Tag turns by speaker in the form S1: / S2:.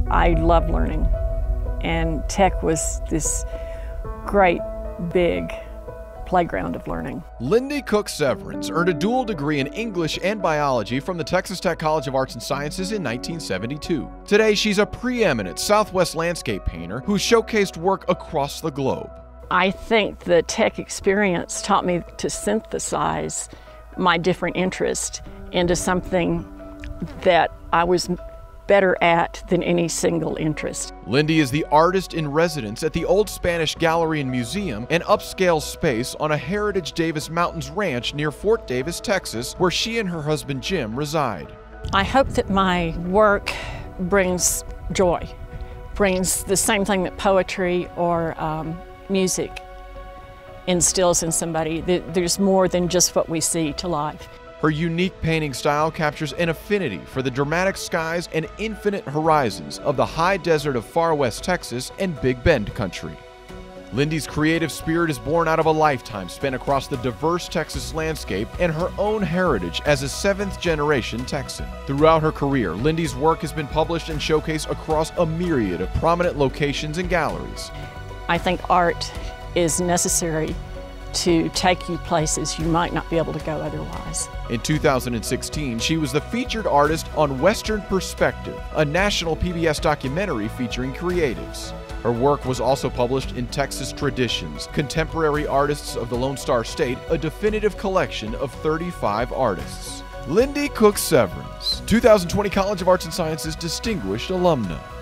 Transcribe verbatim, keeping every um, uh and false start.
S1: I love learning, and Tech was this great, big playground of learning.
S2: Lindy Cook Severns earned a dual degree in English and biology from the Texas Tech College of Arts and Sciences in nineteen seventy-two. Today, she's a preeminent Southwest landscape painter who showcased work across the globe.
S1: I think the Tech experience taught me to synthesize my different interests into something that I was better at than any single interest.
S2: Lindy is the artist in residence at the Old Spanish Gallery and Museum, an upscale space on a heritage Davis Mountains ranch near Fort Davis, Texas, where she and her husband Jim reside.
S1: I hope that my work brings joy, brings the same thing that poetry or um, music instills in somebody. There's more than just what we see to life.
S2: Her unique painting style captures an affinity for the dramatic skies and infinite horizons of the high desert of far west Texas and Big Bend country. Lindy's creative spirit is born out of a lifetime spent across the diverse Texas landscape and her own heritage as a seventh generation Texan. Throughout her career, Lindy's work has been published and showcased across a myriad of prominent locations and galleries.
S1: I think art is necessary to take you places you might not be able to go otherwise.
S2: In two thousand sixteen, she was the featured artist on Western Perspective, a national P B S documentary featuring creatives. Her work was also published in Texas Traditions, Contemporary Artists of the Lone Star State, a definitive collection of thirty-five artists. Lindy Cook Severns, two thousand twenty College of Arts and Sciences Distinguished Alumna.